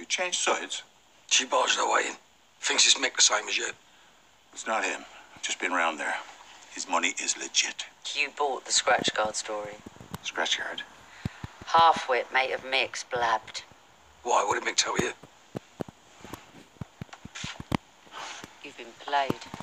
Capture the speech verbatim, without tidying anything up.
You changed sides? She barged her way in. Thinks it's Mick the same as you. It's not him. I've just been round there. His money is legit. You bought the scratch card story. Scratch card? Half-wit mate of Mick's blabbed. Why? What did Mick tell you? You've been played.